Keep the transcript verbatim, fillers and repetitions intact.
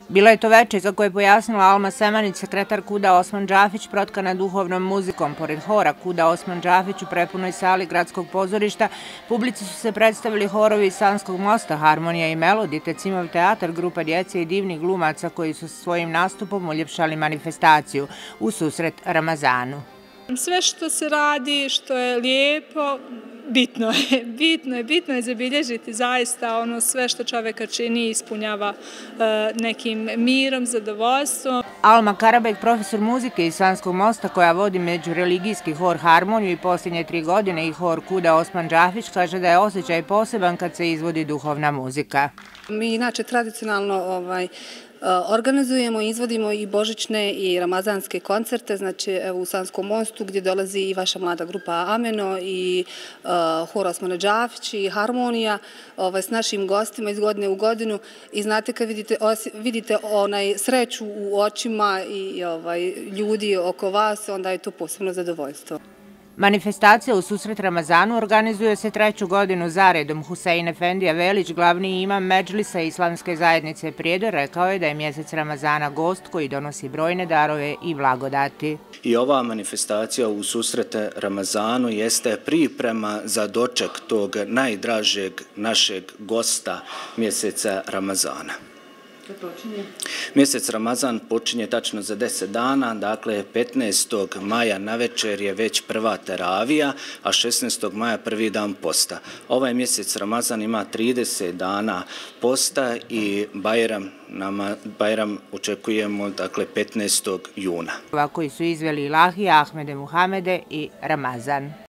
Bilo je to veče za koje je pojasnila Alma Semanić, sekretar Kuda Osman Džafić, protkana duhovnom muzikom. Pored hora Kuda Osman Džafić u prepunoj sali gradskog pozorišta, publici su se predstavili horovi iz Sanskog mosta, Harmonija i Melodi, te Cimov teatar, grupa djece i divnih glumaca koji su svojim nastupom uljepšali manifestaciju u susret Ramazanu. Sve što se radi, što je lijepo, bitno je. Bitno je, bitno je zabilježiti zaista ono sve što čoveka čini i ispunjava nekim mirom, zadovoljstvom. Alma Karabek, profesor muzike iz Sanskog mosta koja vodi međureligijski hor Harmoniju i posljednje tri godine i hor Kuda Osman Džafić, kaže da je osjećaj poseban kad se izvodi duhovna muzika. Mi inače tradicionalno ovaj, organizujemo i izvodimo i božićne i ramazanske koncerte, znači u Sanskom mostu gdje dolazi i vaša mlada grupa Ameno i hor Osmana Džafić i Harmonija ovaj, s našim gostima iz godine u godinu i znate kad vidite, vidite onaj sreću u očima i ovaj, ljudi oko vas, onda je to posebno zadovoljstvo. Manifestacija u susret Ramazanu organizuje se treću godinu zaredom. Husein Efendija Velić, glavni imam Medžlisa Islamske zajednice Prijedor, rekao je da je mjesec Ramazana gost koji donosi brojne darove i blagodati. I ova manifestacija u susret Ramazanu jeste priprema za doček tog najdražeg našeg gosta mjeseca Ramazana. Mjesec Ramazan počinje tačno za deset dana, dakle petnaestog maja navečer je već prva teravija, a šesnaestog maja prvi dan posta. Ovaj mjesec Ramazan ima trideset dana posta i Bajram, nama, Bajram očekujemo dakle petnaestog juna. Koji su izveli Ilahija, Ahmede Muhamede i Ramazan.